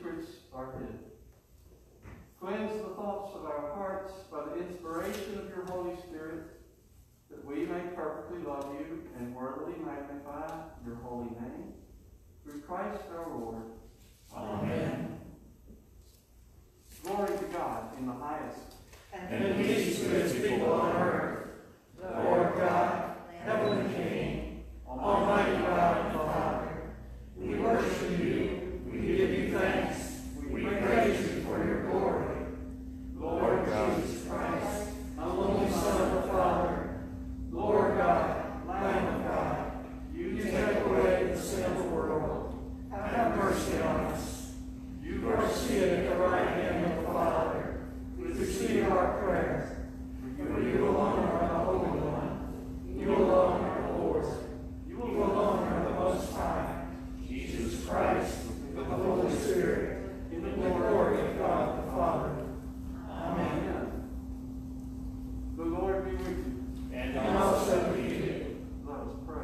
secrets are hid. Cleanse the thoughts of our hearts by the inspiration of your Holy Spirit, that we may perfectly love you and worthily magnify your holy name. Through Christ our Lord. Amen. Glory to God in the highest. And peace to his people on earth. Lord God, heavenly King, almighty God and Father, we worship you, we give you thanks, we praise you for your glory. Lord Jesus Christ, only Son of the Father, Lord God, Lamb of God, you take away the sin of the world. Have mercy on us. You are seated at the right hand of the Father. Receive our prayer. For you alone are the Holy One. You alone are the Lord. You alone are the Most High. Jesus Christ, with the Holy Spirit, in the glory of God the Father. Amen. The Lord be with you. And also with you. Let us pray.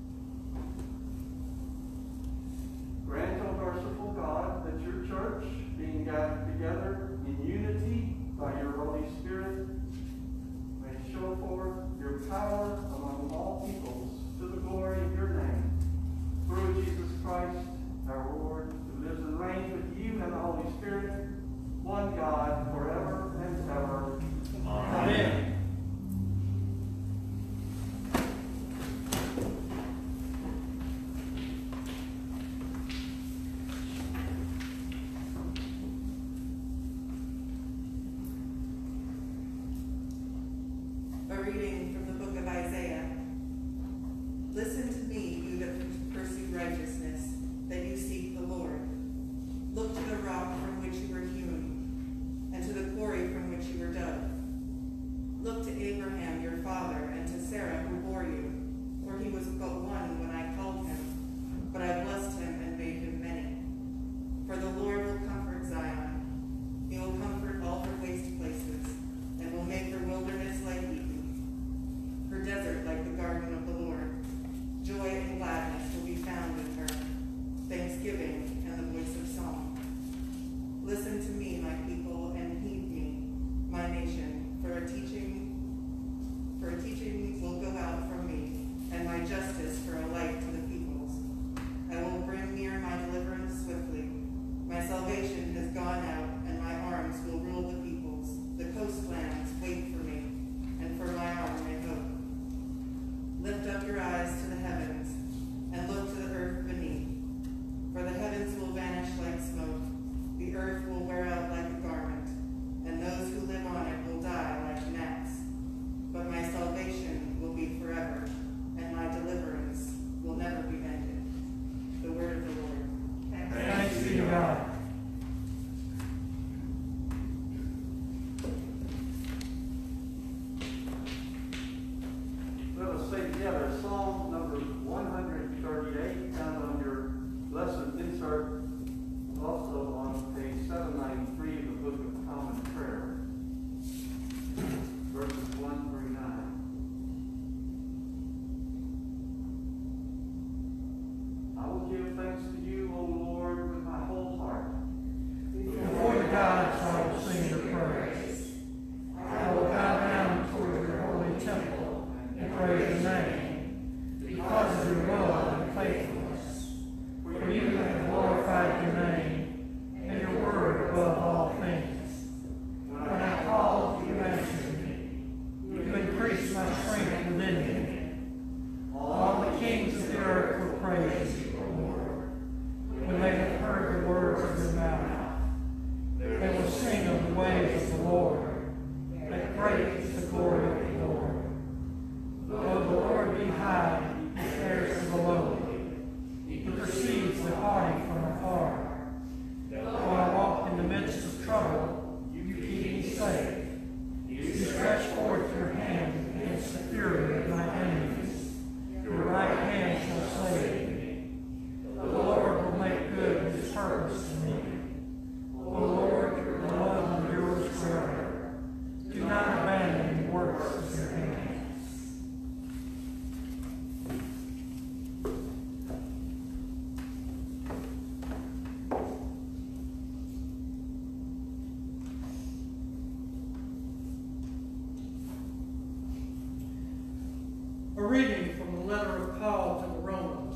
Grant, O merciful God, that your church, being gathered together in unity by your Holy Spirit, may show forth your power among all peoples to the glory of your name. Through Jesus Christ, our Lord, who lives and reigns with you and the Holy Spirit, one God, forever and ever. Amen. A reading from the book of Isaiah. Listen to me, you that pursue righteousness, that you seek the Lord. Look to the rock from which you were hewn, and to the quarry from which you were dug. Look to Abraham your father, and to Sarah who bore you, for he was but one when I called him, but I blessed him and made him many. For the Lord will comfort Zion. He will comfort all her waste places, and will make her wilderness like Eden, her desert like the garden of the Lord. Joy and gladness will be found in her, thanksgiving and the voice of song. Listen to me, my people, and heed me, my nation, for a teaching will go out from me, and my justice for a light to the peoples. I will bring near my deliverance swiftly. My salvation has gone out, and my arms will rule the peoples. The coastlands wait for me, and for my arm may hope. Lift up your eyes to the heavens, and look to the earth beneath. For the heavens will vanish like smoke, the earth will wear out like a garment, and those who live on it will die like gnats. But my salvation will be forever, and my deliverance will never be ended. The word of the Lord. Thanks be to God. Let us say together Psalm number 138, found on your lesson insert, also on page 793 of the Book of Common Prayer, verses 1 through 9. I will give thanks to you, O Lord, with my whole heart. Before the gods I will sing your praise. I will bow down toward your holy temple and praise your name, because of your love and faithfulness. For you have glorified your name, letter of Paul to the Romans.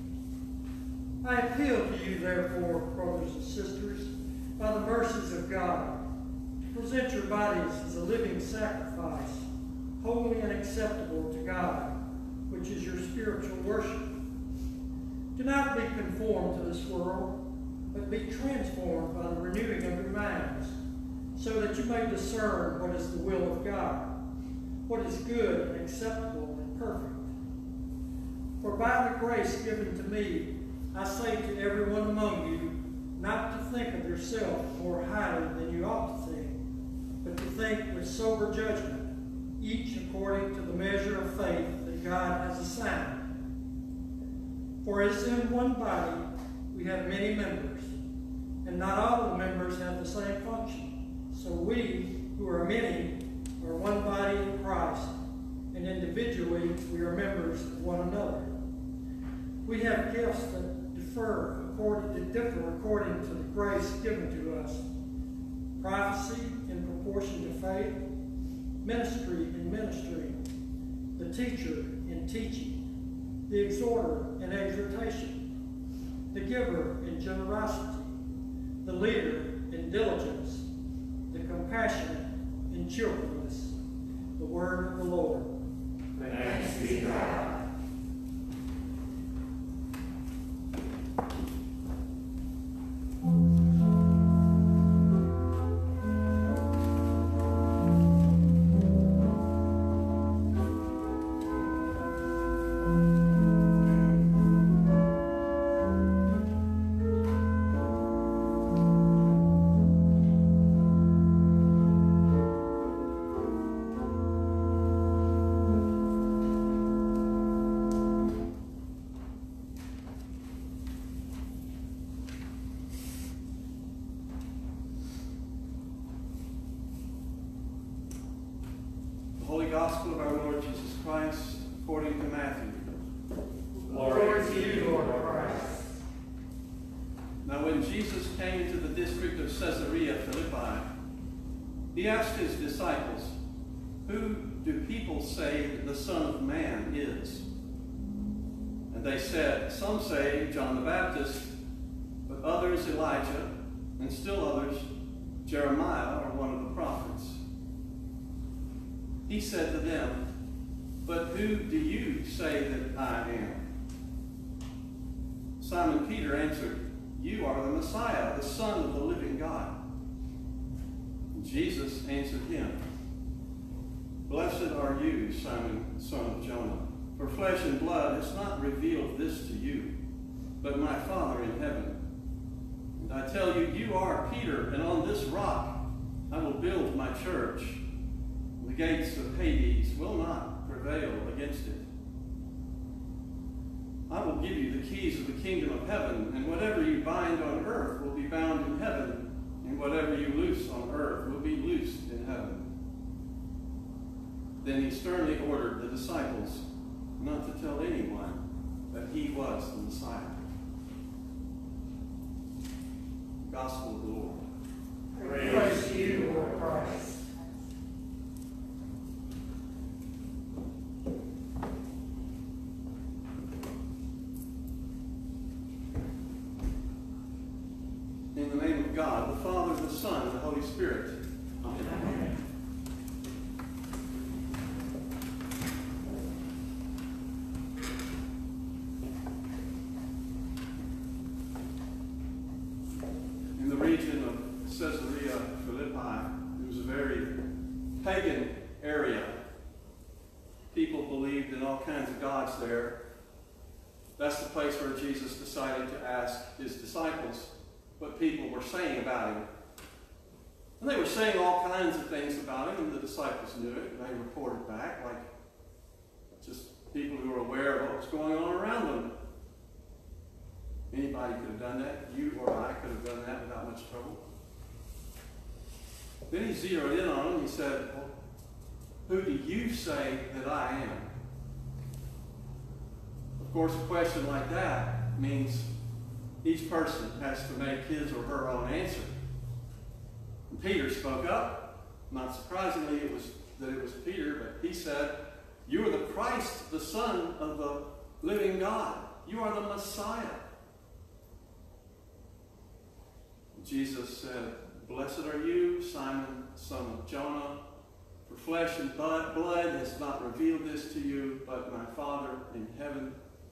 I appeal to you, therefore, brothers and sisters, by the mercies of God, to present your bodies as a living sacrifice, holy and acceptable to God, which is your spiritual worship. Do not be conformed to this world, but be transformed by the renewing of your minds, so that you may discern what is the will of God, what is good and acceptable and perfect. For by the grace given to me, I say to everyone among you, not to think of yourself more highly than you ought to think, but to think with sober judgment, each according to the measure of faith that God has assigned. For as in one body we have many members, and not all the members have the same function. So we, who are many, are one body in Christ, and individually we are members of one another. We have gifts that differ according to the grace given to us. Prophecy in proportion to faith, ministry in ministry, the teacher in teaching, the exhorter in exhortation, the giver in generosity, the leader in diligence, the compassionate in cheerfulness. The word of the Lord. Thanks be to God. Holy Gospel of our Lord Jesus Christ, according to Matthew. Glory to you, Lord Christ. Now when Jesus came to the district of Caesarea Philippi, he asked his disciples, "Who do people say that the Son of Man is?" And they said, "Some say John the Baptist, but others Elijah, and still others Jeremiah or one of the prophets." He said to them, "But who do you say that I am?" Simon Peter answered, "You are the Messiah, the Son of the living God." And Jesus answered him, "Blessed are you, Simon, son of Jonah, for flesh and blood has not revealed this to you, but my Father in heaven. And I tell you, you are Peter, and on this rock I will build my church. The gates of Hades will not prevail against it. I will give you the keys of the kingdom of heaven, and whatever you bind on earth will be bound in heaven, and whatever you loose on earth will be loosed in heaven." Then he sternly ordered the disciples not to tell anyone that he was the Messiah. Gospel of the Lord. Praise to you, Lord Christ. In the name of God, the Father, the Son, and the Holy Spirit. Amen. Amen. In the region of Caesarea Philippi, it was a very pagan area. People believed in all kinds of gods there. That's the place where Jesus decided to ask his disciples what people were saying about him. And they were saying all kinds of things about him, and the disciples knew it, and they reported back like just people who were aware of what was going on around them. Anybody could have done that. You or I could have done that without much trouble. Then he zeroed in on them. He said, "Well, who do you say that I am?" Of course, a question like that means each person has to make his or her own answer. And Peter spoke up. Not surprisingly, it was Peter, but he said, You are the Christ, the Son of the living God. You are the Messiah. Jesus said, Blessed are you, Simon, son of Jonah, for flesh and blood has not revealed this to you, but my Father in heaven.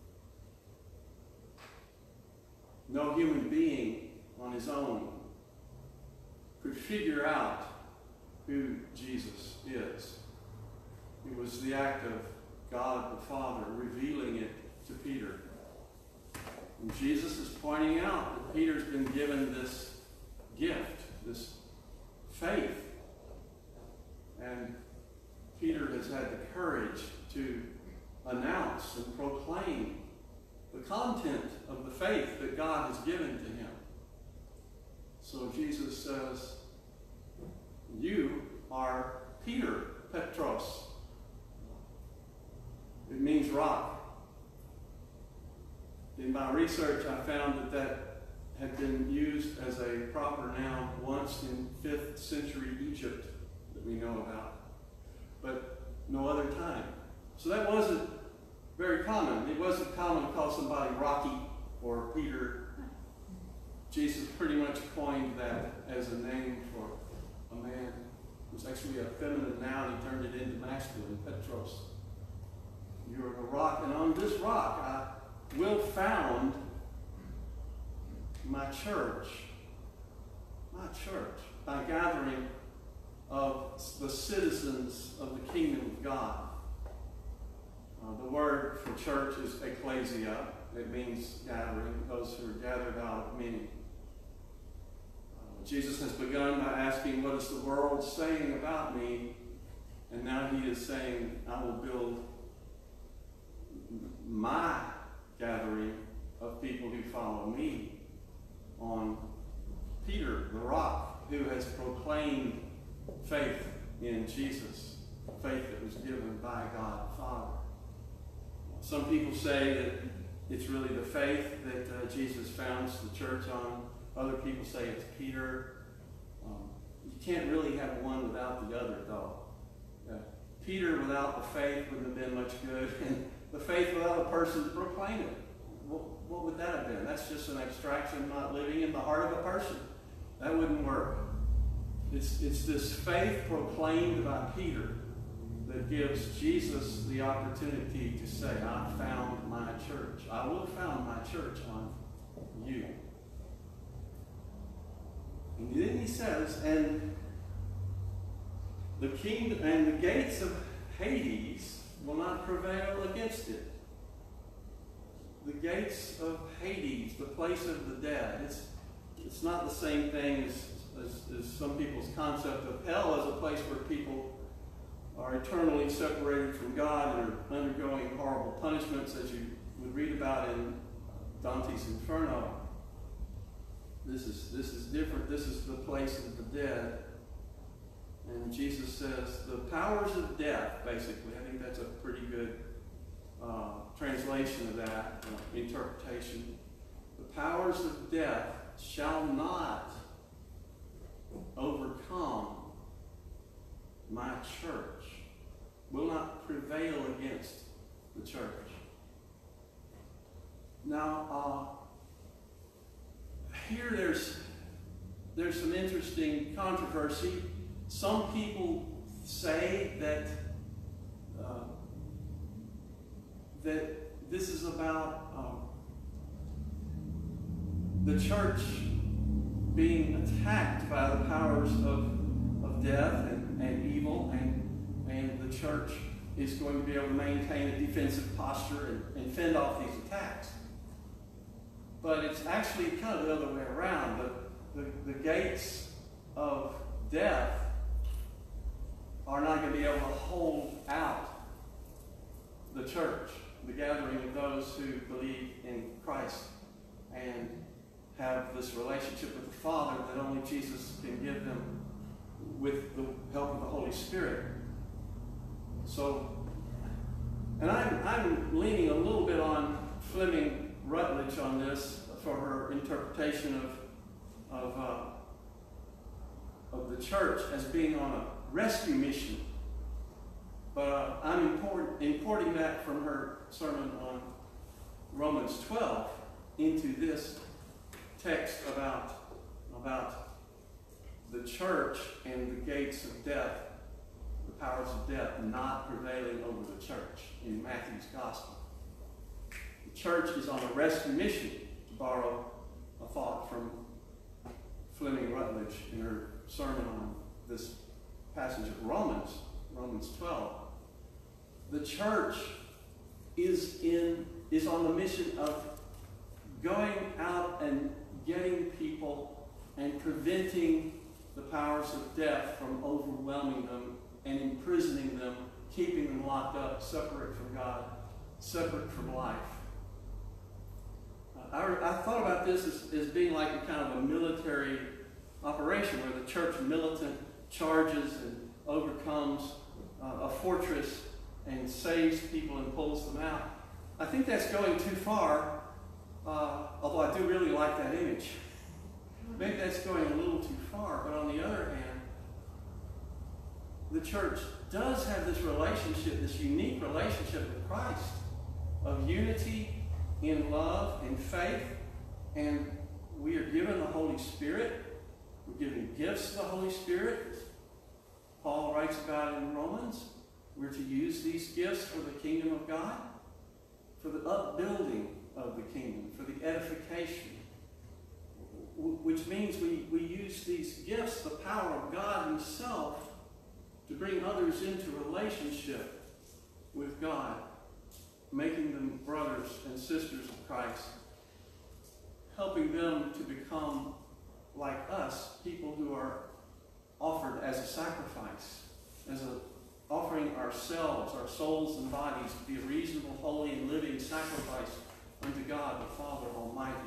No human being on his own could figure out who Jesus is. It was the act of God the Father revealing it to Peter. And Jesus is pointing out that Peter's been given this gift, this faith. And Peter has had the courage to announce and proclaim the content of the faith that God has given to him. So Jesus says, you are Peter, Petros. It means rock. In my research, I found that that had been used as a proper noun once in 5th century Egypt that we know about, but no other time. So that wasn't very common. It wasn't common to call somebody Rocky or Peter. Jesus pretty much coined that as a name for a man. It was actually a feminine noun. He turned it into masculine, Petros. You are the rock, and on this rock I will found my church, by gathering of the citizens of the kingdom of God. The word for church is ecclesia. It means gathering, those who are gathered out of many. Jesus has begun by asking, what is the world saying about me? And now he is saying, I will build my gathering of people who follow me on Peter, the rock, who has proclaimed faith in Jesus, faith that was given by God the Father. Some people say that it's really the faith that Jesus founds the church on. Other people say it's Peter. You can't really have one without the other, though. Peter without the faith wouldn't have been much good, and the faith without a person to proclaim it. What would that have been? That's just an abstraction, not living in the heart of a person. That wouldn't work. It's this faith proclaimed by Peter that gives Jesus the opportunity to say, I found my church. I will found my church on you. And then he says, and the kingdom and the gates of Hades will not prevail against it. The gates of Hades, the place of the dead. It's not the same thing as some people's concept of hell as a place where people are eternally separated from God and are undergoing horrible punishments, as you would read about in Dante's Inferno. This is different. This is the place of the dead. And Jesus says, the powers of death, basically. I think that's a pretty good translation of that, interpretation. The powers of death shall not overcome my church, will not prevail against the church. Now, here there's some interesting controversy. Some people say that that this is about the church being attacked by the powers of death and evil, and the church is going to be able to maintain a defensive posture and fend off these attacks. But it's actually kind of the other way around. The gates of death are not going to be able to hold out the church, the gathering of those who believe in Christ and have this relationship with the Father that only Jesus can give them with the help of the Holy Spirit. So, and I'm leaning a little bit on Fleming Rutledge on this for her interpretation of the church as being on a rescue mission. But I'm importing that from her sermon on Romans 12 into this text about the church and the gates of death, the powers of death not prevailing over the church in Matthew's gospel. The church is on a rescue mission, to borrow a thought from Fleming Rutledge in her sermon on this passage of Romans 12. The church is on the mission of going out and getting people and preventing the powers of death from overwhelming them and imprisoning them, keeping them locked up, separate from God, separate from life. I thought about this as being like a kind of a military operation where the church militant charges and overcomes a fortress and saves people and pulls them out. I think that's going too far, although I do really like that image. Maybe that's going a little too far, but on the other hand, the church does have this relationship, this unique relationship with Christ of unity in love and faith, and we are given the Holy Spirit. We're given gifts of the Holy Spirit. Paul writes about it in Romans. We're to use these gifts for the kingdom of God, for the upbuilding of the kingdom, for the edification, which means we use these gifts, the power of God himself, to bring others into relationship with God, making them brothers and sisters of Christ, helping them to become like us, people who are offered as a sacrifice, offering ourselves, our souls and bodies to be a reasonable, holy, and living sacrifice unto God the Father Almighty.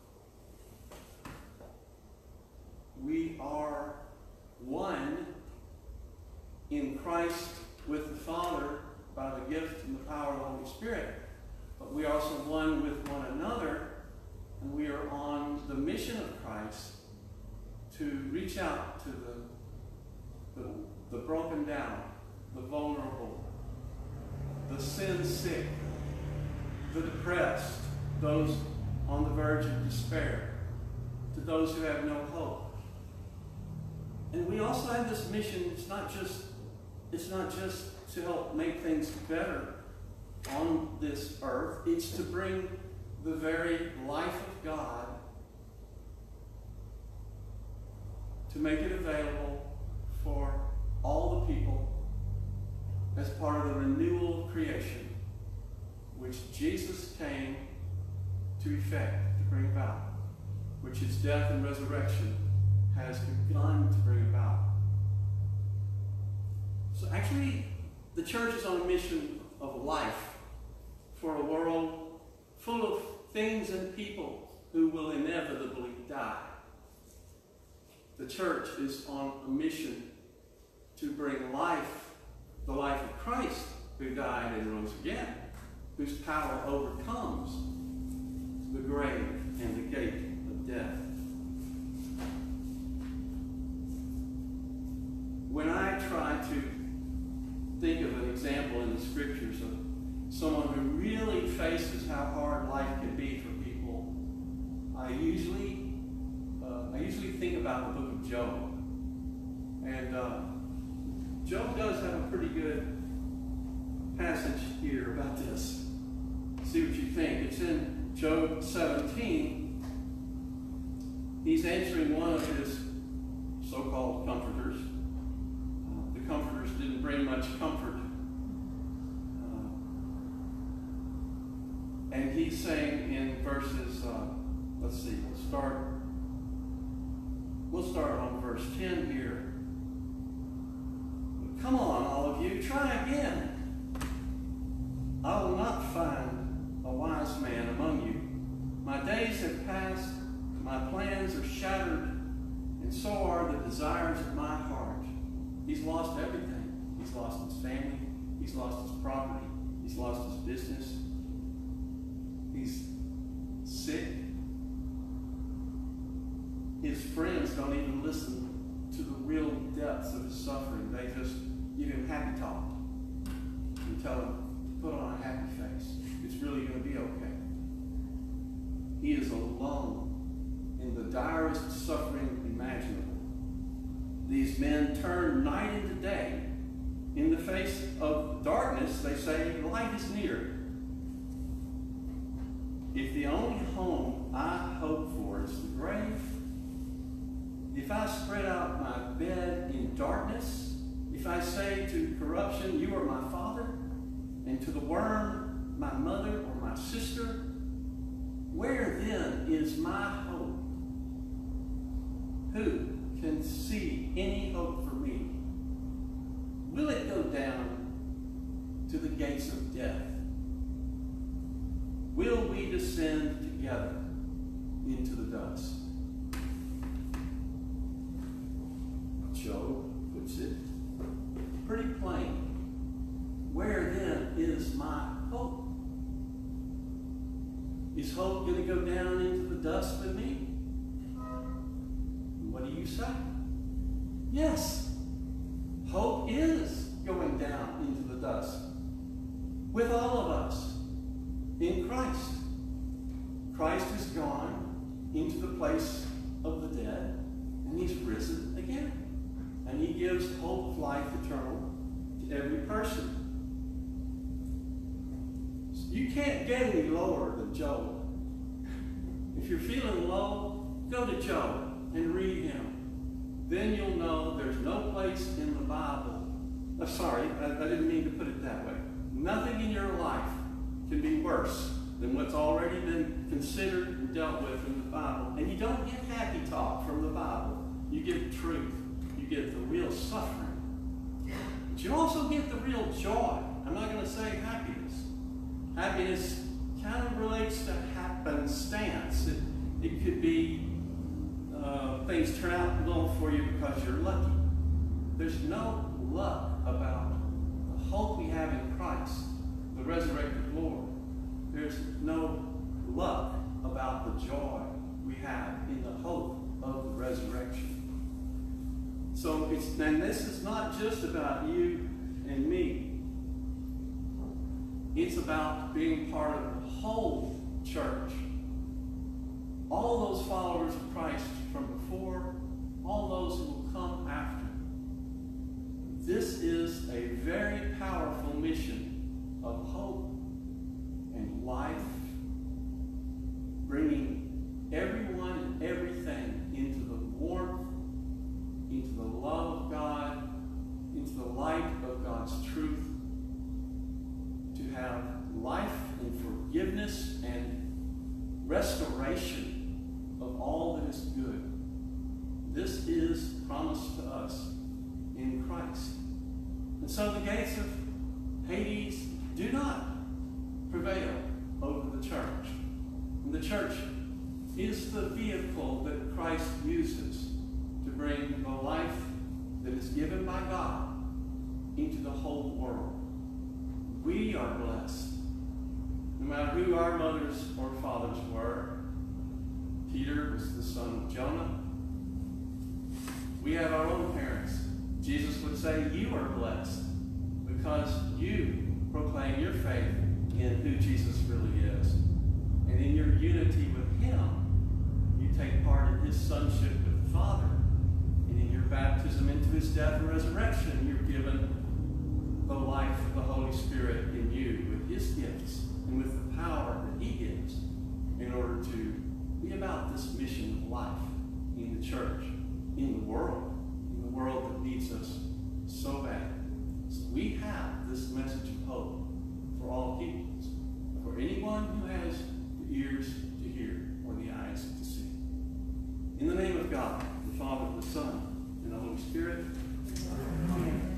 We are one in Christ with the Father by the gift and the power of the Holy Spirit. But we are also one with one another, and we are on the mission of Christ to reach out to the broken down, the vulnerable, the sin sick, the depressed, those on the verge of despair, to those who have no hope. And we also have this mission. It's not just to help make things better on this earth. It's to bring the very life of God, to make it available for all the people as part of the renewal of creation, which Jesus came to effect, to bring about, which his death and resurrection has begun to bring about. So actually, the church is on a mission of life for a world full of things and people who will inevitably die. The church is on a mission to bring life, the life of Christ, who died and rose again, whose power overcomes the grave and the gate of death. When I try to think of an example in the scriptures of someone who really faces how hard life can be for people, I usually think about the book of Job. And Job does have a pretty good passage here about this. See what you think. It's in Job 17. He's answering one of his so-called comforters. The comforters didn't bring much comfort. And he's saying in verses, let's see, we'll start on verse 10 here. Come on, all of you, try again. I will not find a wise man among you. My days have passed, my plans are shattered, and so are the desires of my heart. He's lost everything. He's lost his family. He's lost his property. He's lost his business. He's sick. His friends don't even listen to the real depths of his suffering. They just give him happy talk. to tell him to put on a happy face. It's really going to be okay. He is alone in the direst suffering imaginable. These men turn night into day. In the face of darkness, they say, light is near. If the only home I hope for is the grave, if I spread out my bed in darkness, if I say to corruption, you are my father, and to the worm, my mother or my sister, where then is my hope? Who can see any hope for me? Will it go down to the gates of death? Will we descend together into the dust? Job puts it pretty plain. Where then is my hope? Is hope going to go down into the dust with me? What do you say? Yes, hope is going down into the dust with all of us in Christ. Christ has gone into the place of the dead, and he's risen again. And he gives hope of life eternal to every person. You can't get any lower than Job. If you're feeling low, go to Job and read him. Then you'll know there's no place in the Bible. Sorry, I didn't mean to put it that way. Nothing in your life can be worse than what's already been considered and dealt with in the Bible. And you don't get happy talk from the Bible. You get truth. You get the real suffering. But you also get the real joy. I'm not going to say happiness. Happiness kind of relates to happenstance. It could be things turn out well for you because you're lucky. There's no luck about the hope we have in Christ, the resurrected Lord. There's no luck about the joy we have in the hope of the resurrection. So and this is not just about you and me. It's about being part of the whole church. All those followers of Christ from before, all those who will come after. This is a very powerful mission of hope and life, bringing everyone and everything into the warmth, into the love of God, into the light of God's truth, to have life and forgiveness and restoration of all that is good. This is promised to us in Christ. And so the gates of Hades do not prevail over the church. And the church is the vehicle that Christ uses to bring the life that is given by God into the whole world. We are blessed. No matter who our mothers or fathers were. Peter was the son of Jonah. We have our own parents. Jesus would say, you are blessed because you proclaim your faith in who Jesus really is. And in your unity with him, you take part in his sonship with the Father. And in your baptism into his death and resurrection, you're given the life of the Holy Spirit in you with his gifts and with the power that he gives in order to be about this mission of life in the church, in the world that needs us so bad. So we have this message of hope for all peoples, for anyone who has the ears to hear or the eyes to see. In the name of God, the Father, the Son, and the Holy Spirit. Amen.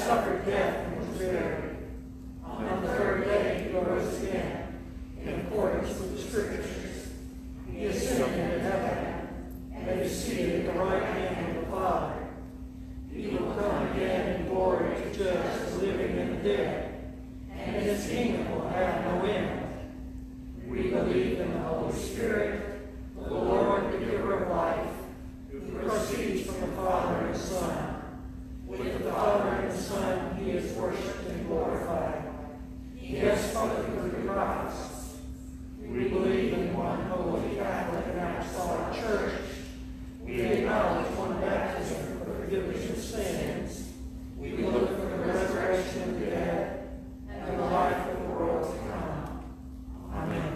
suffered death and was buried. On the third day he rose again, in accordance with the Scriptures. He ascended into heaven, and is seated at the right hand of the Father. He will come again in glory to judge the living and the dead, and his kingdom will have no end. We believe in the Holy Spirit, the Lord, the giver of life, who proceeds from the Father and the Son. With the Father and the Son he is worshipped and glorified. He has spoken through the prophets. We believe in one holy Catholic and Apostolic Church. We acknowledge one baptism for the forgiveness of sins. We look for the resurrection of the dead and the life of the world to come. Amen.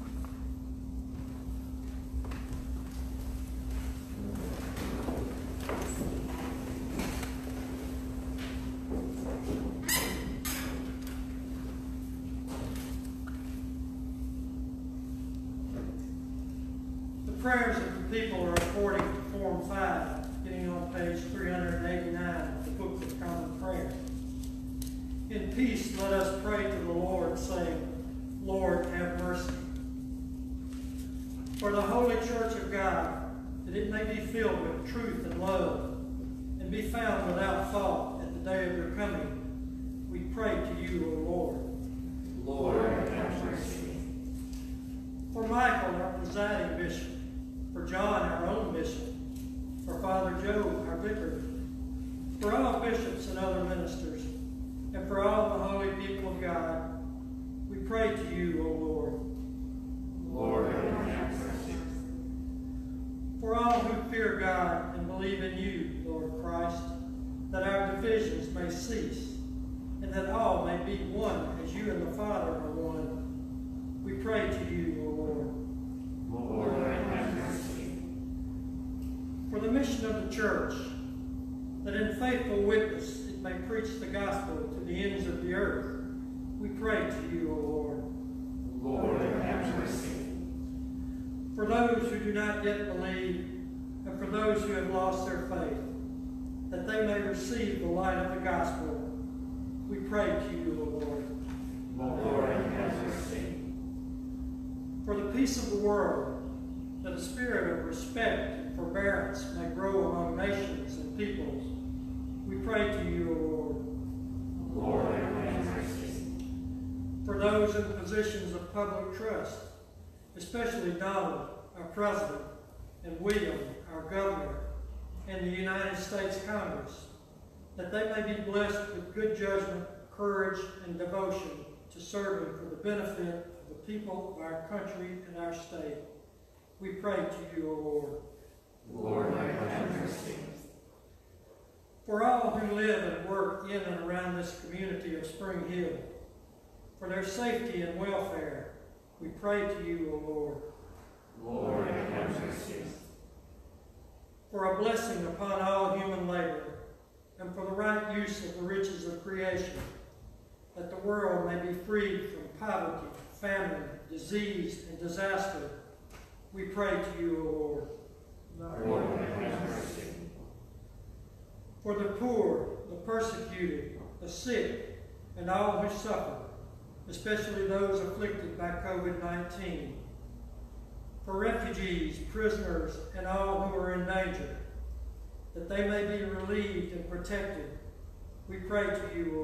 Prayers of the people are according to Form 5, beginning on page 389 of the Book of Common Prayer. In peace, let us pray to the Lord, saying, Lord, have mercy. For the Holy Church of God, that it may be filled with truth and love, and be found without fault at the day of your coming, we pray to you, O Lord. Lord, have mercy. For Michael, our presiding bishop, for John, our own bishop, for Father Joe, our vicar, for all bishops and other ministers, and for all the holy people of God, we pray to you, O Lord. Lord, have mercy. For all who fear God and believe in you, Lord Christ, that our divisions may cease, and that all may be one as you and the Father are one, we pray to you, O Lord. Lord, have mercy. For the mission of the church, that in faithful witness it may preach the gospel to the ends of the earth, we pray to you, O Lord. Lord, have mercy. For those who do not yet believe, and for those who have lost their faith, that they may receive the light of the gospel, we pray to you, O Lord. Lord, have mercy. For the peace of the world, that a spirit of respect and forbearance may grow among nations and peoples, we pray to you, O Lord. Lord, have mercy. For those in positions of public trust, especially Donald, our president, and William, our governor, and the United States Congress, that they may be blessed with good judgment, courage, and devotion to serving for the benefit of the people of our country and our state. We pray to you, O Lord. Lord, have mercy. For all who live and work in and around this community of Spring Hill, for their safety and welfare, we pray to you, O Lord. Lord, have mercy. For a blessing upon all human labor, and for the right use of the riches of creation, that the world may be freed from poverty, famine, disease, and disaster, we pray to you, O Lord. Lord, have mercy. For the poor, the persecuted, the sick, and all who suffer, especially those afflicted by COVID-19. For refugees, prisoners, and all who are in danger, that they may be relieved and protected, we pray to you,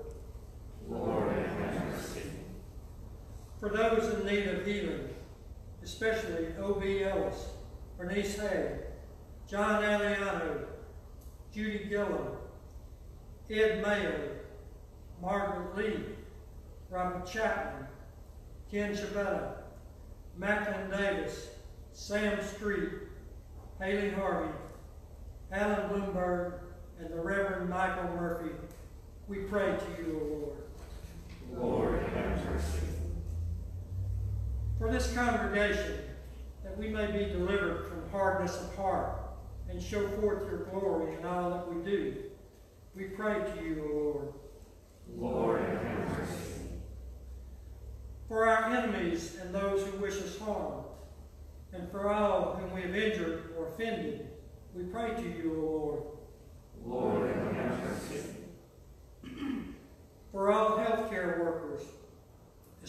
O Lord. Lord, have mercy. For those in need of healing, especially O.B. Ellis, Bernice Hay, John Aliano, Judy Gillen, Ed Mayo, Margaret Lee, Robert Chapman, Ken Chavetta, Macklin Davis, Sam Street, Haley Harvey, Alan Bloomberg, and the Reverend Michael Murphy, we pray to you, O Lord. Lord, have mercy. For this congregation, that we may be delivered from hardness of heart and show forth your glory in all that we do, we pray to you, O Lord. Lord, have mercy. For our enemies and those who wish us harm, and for all whom we have injured or offended, we pray to you, O Lord. Lord, have mercy.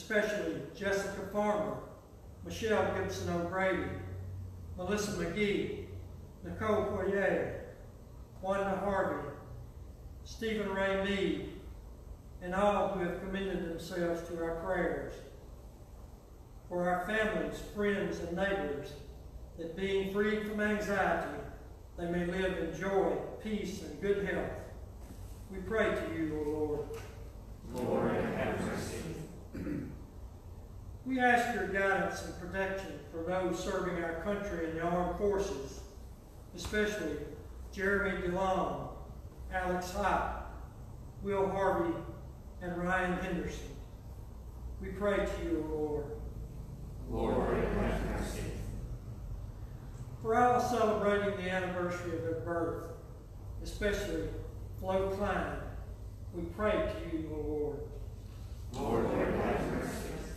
especially Jessica Farmer, Michelle Gibson O'Grady, Melissa McGee, Nicole Poirier, Wanda Harvey, Stephen Ray Meade, and all who have committed themselves to our prayers. For our families, friends, and neighbors, that being freed from anxiety, they may live in joy, peace, and good health. We pray to you, O Lord. Lord, have mercy. We ask your guidance and protection for those serving our country in the armed forces, especially Jeremy DeLong, Alex Hott, Will Harvey, and Ryan Henderson. We pray to you, O Lord. Lord, have mercy. For all celebrating the anniversary of their birth, especially Flo Klein, we pray to you, O Lord. Lord, have mercy.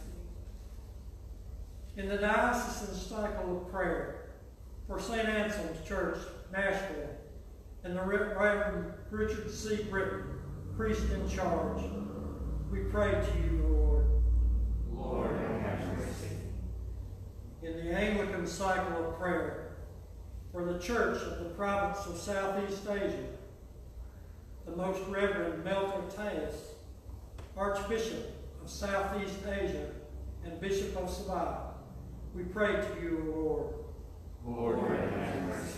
In the diocesan cycle of prayer for St. Anselm's Church, Nashville, and the Reverend Richard C. Britton, priest in charge, we pray to you, O Lord. Lord, have mercy. In the Anglican cycle of prayer for the Church of the Province of Southeast Asia, the Most Reverend Melter Tejas, Archbishop of Southeast Asia and Bishop of Sabah, we pray to you, O Lord. Lord, have mercy.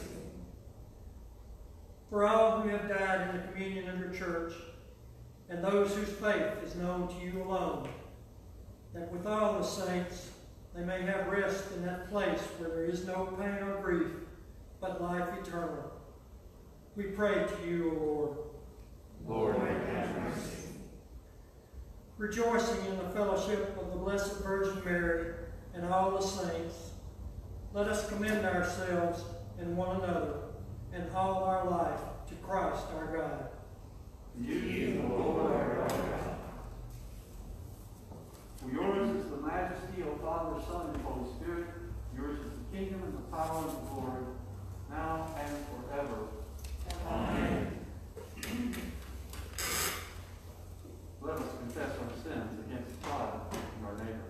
For all who have died in the communion of your church, and those whose faith is known to you alone, that with all the saints they may have rest in that place where there is no pain or grief, but life eternal. We pray to you, O Lord. Lord, have mercy. Rejoicing in the fellowship of the Blessed Virgin Mary and all the saints, let us commend ourselves and one another and all our life to Christ our God. You, Lord, our God. For yours is the majesty, O Father, Son, and Holy Spirit. Yours is the kingdom and the power and the glory, now and forever. Amen. Let us confess our sins against God and our neighbor.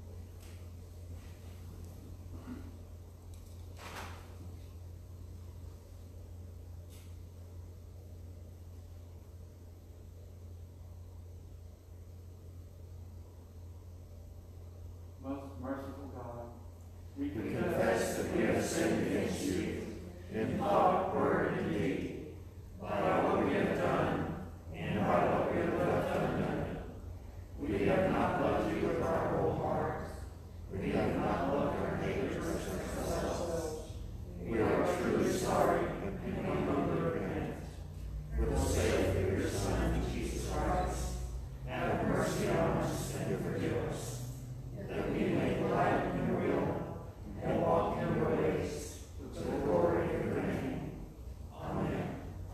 Most merciful God, we We confess confess that we have sinned against you in thought, word, and deed, by all that we have done and by what we have left undone. We have not loved you with our whole heart. We have not loved our neighbors as ourselves. We are truly sorry and we humbly repent. For the sake of your Son, Jesus Christ, have mercy on us and forgive us, that we may delight in your will and walk in your ways, to the glory of your name. Amen.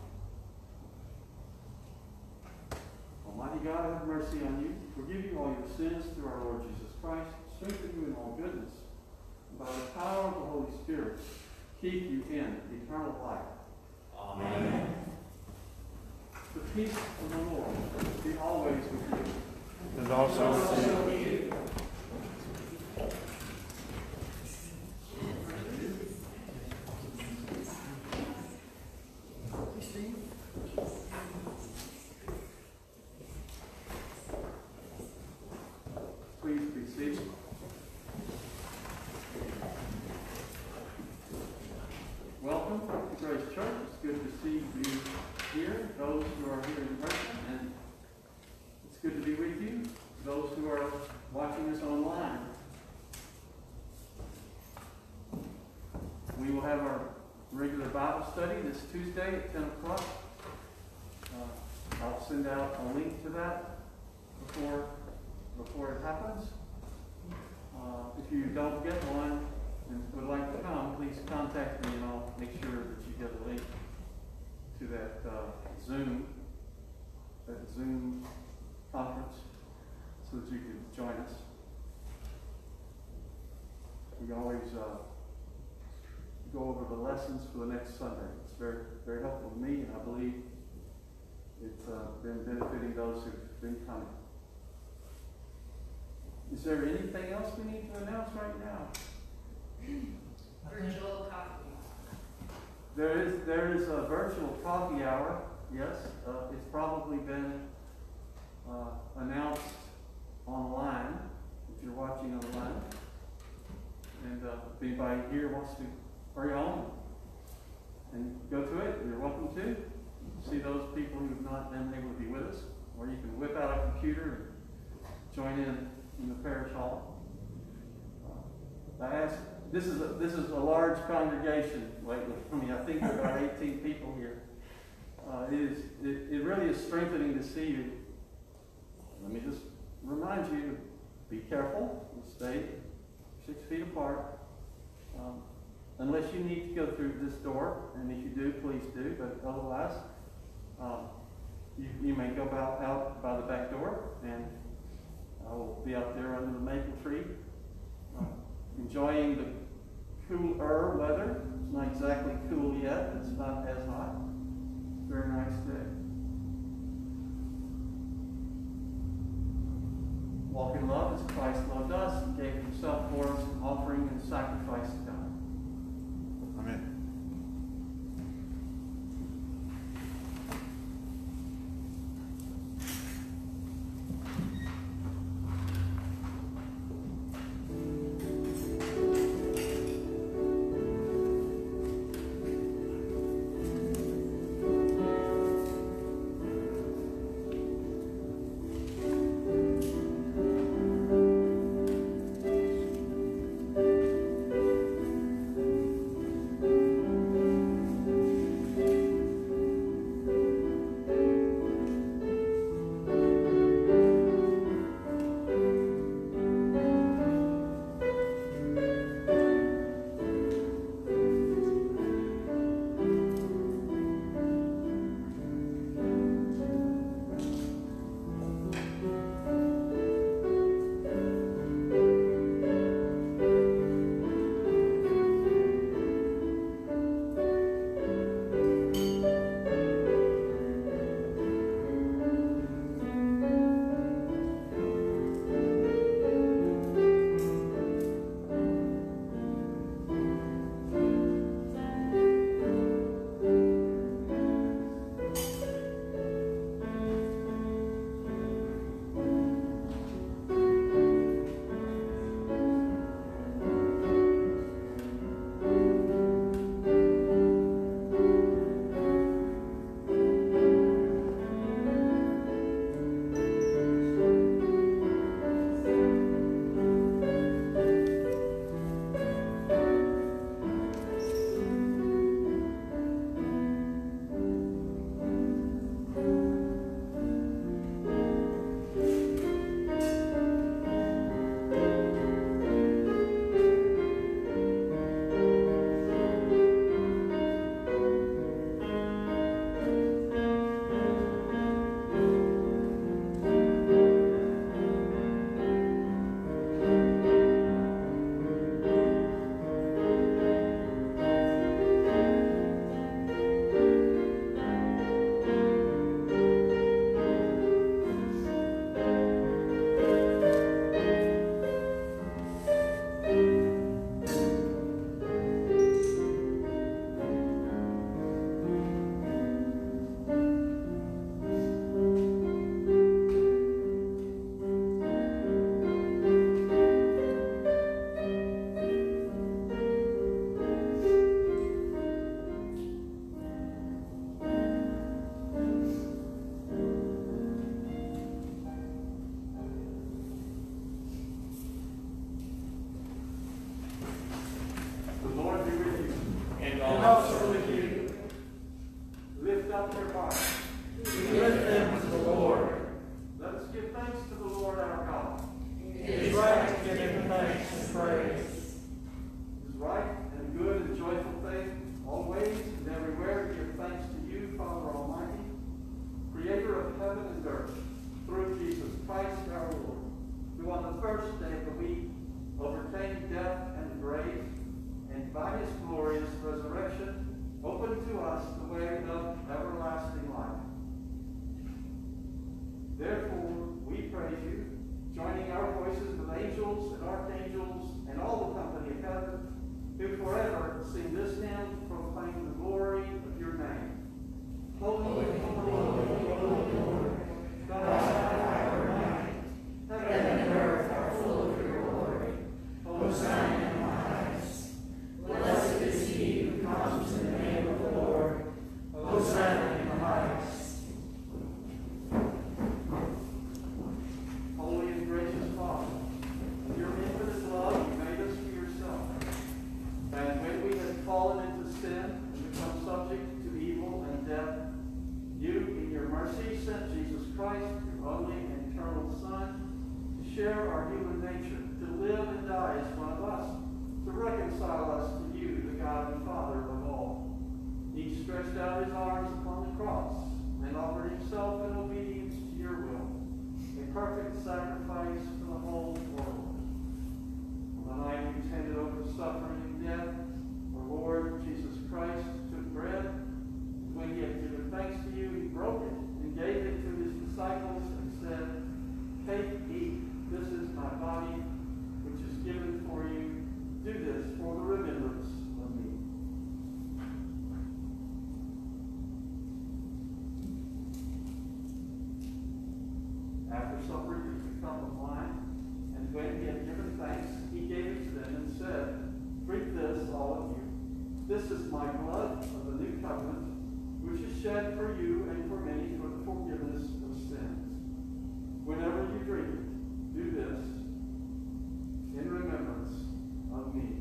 Almighty God, have mercy on you, forgive you all your sins through our Lord Jesus Christ, strengthen you in all goodness, and by the power of the Holy Spirit, keep you in eternal life. Amen. The peace of the Lord be always with you. And also with you. Please be seated. Welcome to Grace Church. It's good to see you here, those who are here in person, and it's good to be with you, those who are watching us online. We will have our regular Bible study this Tuesday at 10 o'clock. I'll send out a link to that before it happens. If you don't get one and would like to come, please contact me and I'll make sure that you get a link to that Zoom conference so that you can join us. We always go over the lessons for the next Sunday. It's very, very helpful to me, and I believe it's been benefiting those who've been coming. Is there anything else we need to announce right now? Virtual coffee. There is a virtual coffee hour. Yes, it's probably been announced online if you're watching online. And if anybody here wants to hurry on and go to it, you're welcome to. See those people who have not been able to be with us, or you can whip out a computer and join in the parish hall. This is a large congregation lately. I mean, I think there are about 18 people here. It really is strengthening to see you. Let me just remind you, be careful, stay 6 feet apart. Unless you need to go through this door, and if you do, please do, but otherwise, you may go out by the back door, and I will be out there under the maple tree, enjoying the cooler weather. It's not exactly cool yet, it's not as hot. Very nice day. Walk in love as Christ loved us and gave himself for us, an offering and sacrifice to God. Amen. Therefore, we praise you, joining our voices with sing this hymn to proclaim the glory of your name. Holy, Holy, holy, Lord, God our might. Heaven and earth are full of your glory. Hosanna in the highest. Blessed is he who comes in the name of the Lord. Hosanna in the highest. Holy and gracious Father, in your infinite love, you made us for yourself. And when we had fallen into sin and become subject to evil and death, you, in your mercy, sent Jesus Christ, your only and eternal Son, to share our human nature, to live and die as one of us, to reconcile us to you, the God and Father of all. He stretched out his arms upon the cross and offered himself in obedience to your will, a perfect sacrifice for the whole world. On the night he was handed over to suffering and death, our Lord Jesus Christ took bread. When he had given thanks to you, he broke it and gave it to his disciples and said, "Take, eat. This is my body, which is given for you. Do this for the remembrance of me." After supper, he took a cup of wine, and when he had given thanks, he gave it to them and said, "Drink this, all of you. This is my blood of the new covenant, which is shed for you and for many for the forgiveness of sins. Whenever you drink it, do this in remembrance of me."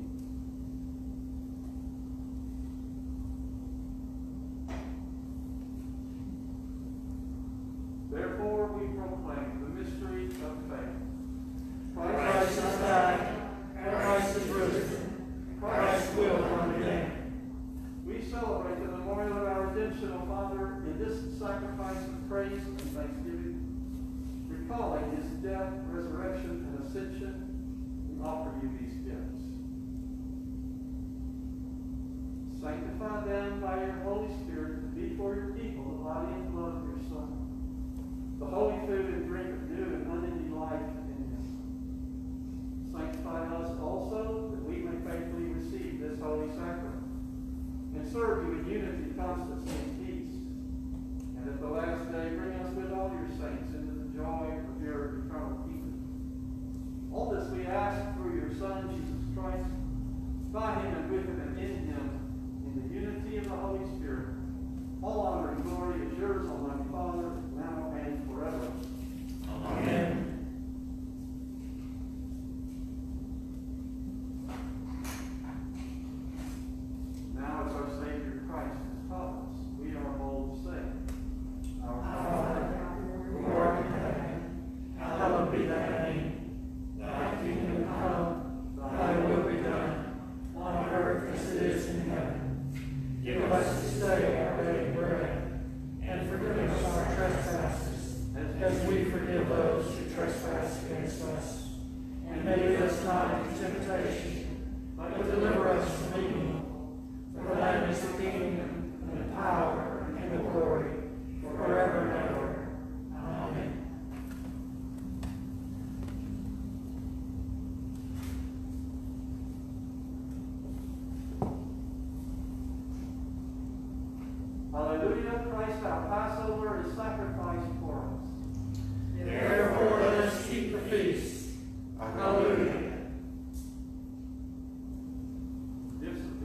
Therefore, we proclaim the mystery of faith. Christ is died, Christ is risen, Christ will come again. We celebrate the memorial of our redemption, O Father, in this sacrifice of praise and thanksgiving. Recalling his death, resurrection, and ascension, we offer you these gifts. Sanctify them by your Holy Spirit to be for your people the body and blood of your Son, the holy food and drink of new and unending life in him. Sanctify us also that we may faithfully receive this holy sacrament and serve you in unity, constancy, and peace. And at the last day, bring us with all your saints into the joy of your eternal kingdom. All this we ask through your Son, Jesus Christ, by him and with him and in him, in the unity of the Holy Spirit. All honor and glory is yours, Almighty Father, now and forever. Amen. Now, as our Savior Christ has taught us, we are bold to say, Our Father, who art in heaven, hallowed be thy name. Thy kingdom come, thy will be done, on earth as it is in heaven. Give us this day our daily bread, and forgive us our trespasses, as we forgive those who trespass against us. And lead us not into temptation, but deliver us from evil. For thine is the kingdom, and the power, and the glory, forever and ever. Amen. Hallelujah, Christ our Passover is sacrificed for us. Therefore let us keep the feast. Hallelujah. Gifts of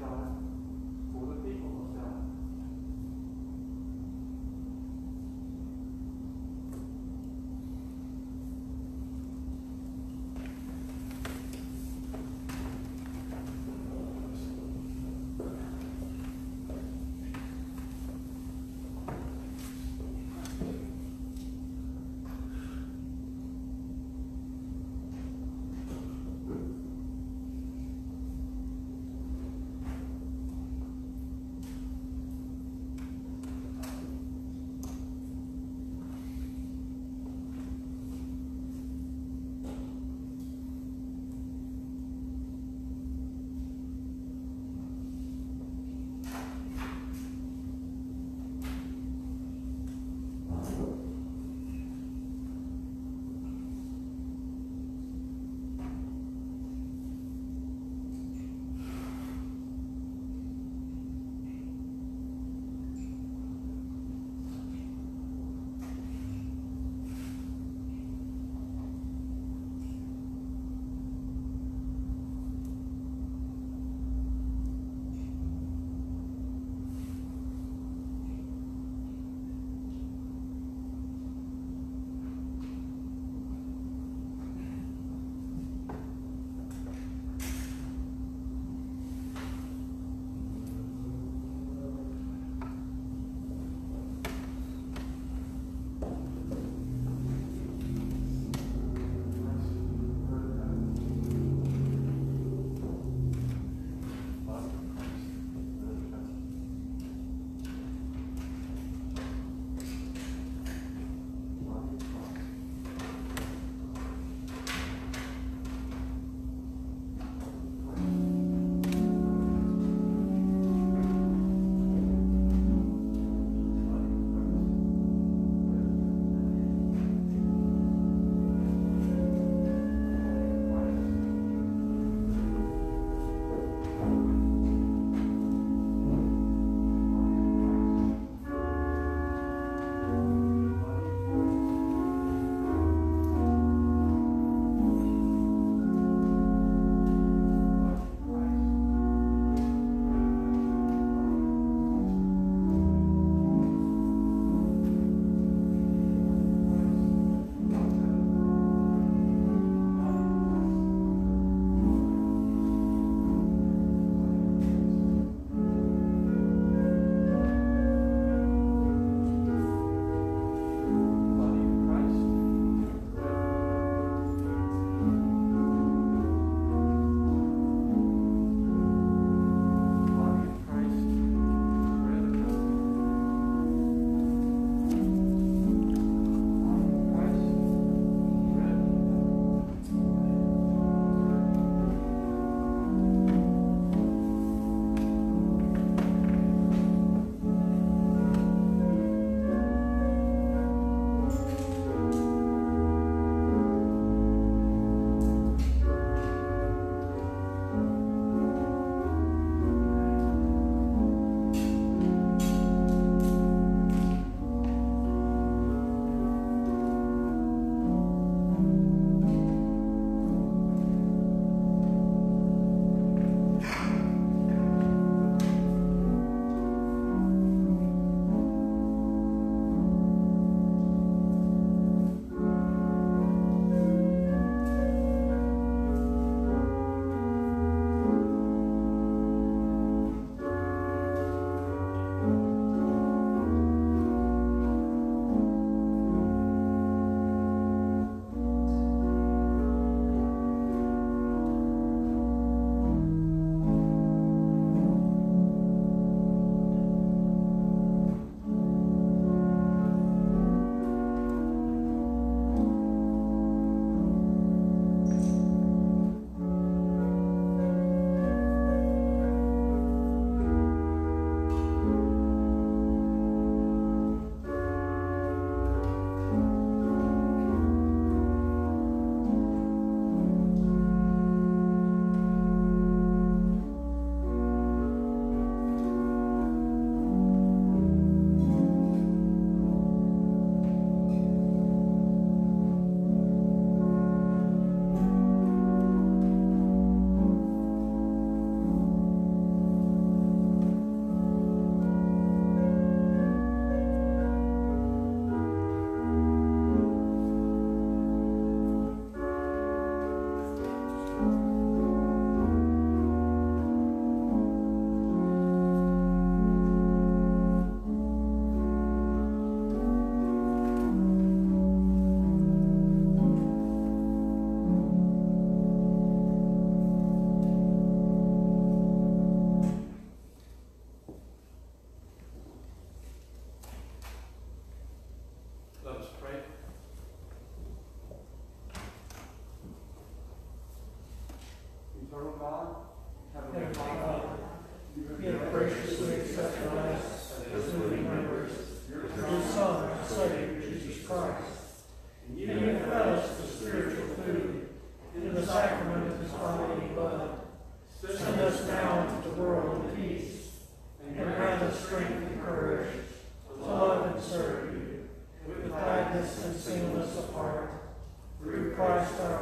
Lord, O God, Heavenly Father, you have graciously accepted us as living members of your Son, our Savior, Jesus Christ. And you have fed us with spiritual food in the sacrament of his body and blood. Send us now into the world in peace, and grant us strength and courage to love and serve you with gladness and singleness of heart. Through Christ our